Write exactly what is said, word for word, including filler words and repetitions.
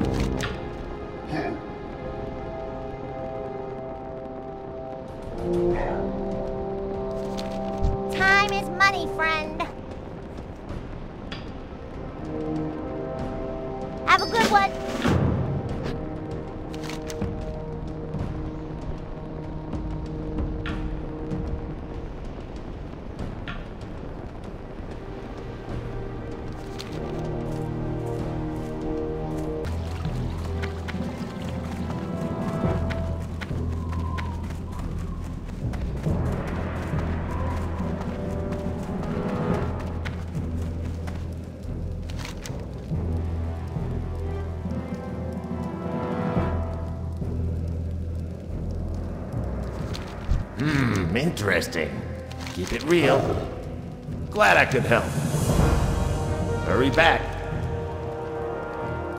Time is money, friend. Have a good one. Hmm, interesting. Keep it real. Glad I could help. Hurry back.